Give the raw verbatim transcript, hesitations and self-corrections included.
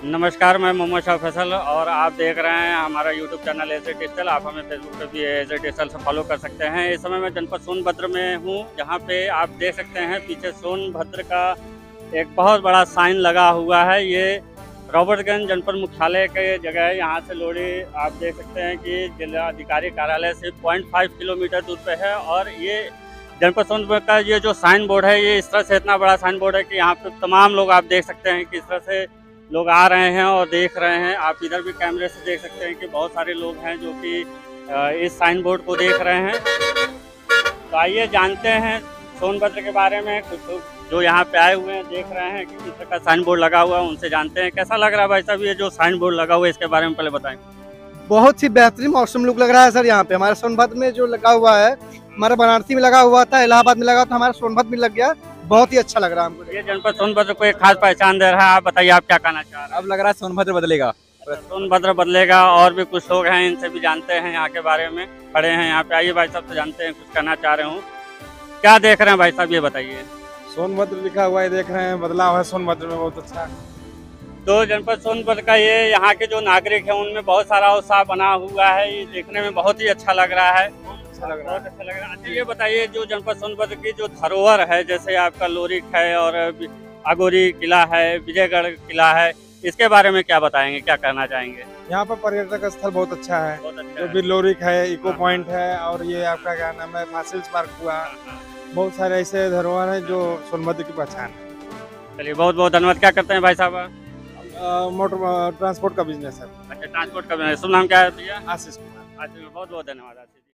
नमस्कार, मैं मोहम्मद शाह फैसल और आप देख रहे हैं हमारा यूट्यूब चैनल एजे डिजिटल। आप हमें फेसबुक पे भी एजे डिजिटल से फॉलो कर सकते हैं। इस समय मैं जनपद सोनभद्र में हूँ, जहाँ पे आप देख सकते हैं पीछे सोनभद्र का एक बहुत बड़ा साइन लगा हुआ है। ये रॉबर्टगंज जनपद मुख्यालय के जगह है। यहाँ से लोरी आप देख सकते हैं कि जिलाधिकारी कार्यालय से पॉइंट फाइव किलोमीटर दूर पे है। और ये जनपद सोनभद्र का ये जो साइन बोर्ड है, ये इस तरह से इतना बड़ा साइन बोर्ड है कि यहाँ पे तमाम लोग आप देख सकते हैं कि इस तरह से लोग आ रहे हैं और देख रहे हैं। आप इधर भी कैमरे से देख सकते हैं कि बहुत सारे लोग हैं जो कि इस साइन बोर्ड को देख रहे हैं। तो आइए जानते हैं सोनभद्र के बारे में। कुछ जो यहाँ पे आए हुए हैं देख रहे हैं कि किस तरह का साइन बोर्ड लगा हुआ है, उनसे जानते हैं कैसा लग रहा है। भाई साहब, ये जो साइन बोर्ड लगा हुआ है इसके बारे में पहले बताएं। बहुत ही बेहतरीन मौसम लुक लग रहा है सर। यहाँ पे हमारे सोनभद्र में जो लगा हुआ है, हमारे बनारसी में लगा हुआ था, इलाहाबाद में लगा था, हमारे सोनभद्र में लग गया। बहुत ही अच्छा लग रहा है हमको। ये जनपद सोनभद्र को एक खास पहचान दे रहा है। आप बताइए, आप क्या कहना चाह रहे हैं? अब लग रहा है सोनभद्र बदलेगा। सोनभद्र बदलेगा। और भी कुछ लोग हैं, इनसे भी जानते हैं यहाँ के बारे में। खड़े हैं यहाँ पे। आइए भाई साहब से जानते हैं, कुछ कहना चाह रहे हूँ। क्या देख रहे हैं भाई साहब, ये बताइए। सोनभद्र लिखा हुआ है, देख रहे हैं, बदलाव है सोनभद्र में, बहुत अच्छा। तो जनपद सोनभद्र का ये यहाँ के जो नागरिक हैं उनमें बहुत सारा उत्साह बना हुआ है। ये देखने में बहुत ही अच्छा लग रहा है। अच्छा लग रहा है, बहुत अच्छा लग रहा है। अच्छा, ये बताइए, जो जनपद सोनभद्र की जो धरोहर है, जैसे आपका लोरिक है और अगोरी किला है, विजयगढ़ किला है, इसके बारे में क्या बताएंगे, क्या कहना चाहेंगे? यहाँ पर पर्यटक स्थल बहुत अच्छा है। बहुत अच्छा जो है। भी लोरिक है, इको हाँ, पॉइंट है, और ये आपका क्या नाम है, फासिल्स पार्क हुआ। बहुत सारे ऐसे धरोहर हैं जो सोनभद्र की पहचान है। चलिए, बहुत बहुत धन्यवाद। क्या करते हैं भाई साहब? मोटर ट्रांसपोर्ट का बिजनेस है। अच्छा, ट्रांसपोर्ट का शुभ नाम क्या है भैया? आशीष कुमार। बहुत बहुत धन्यवाद।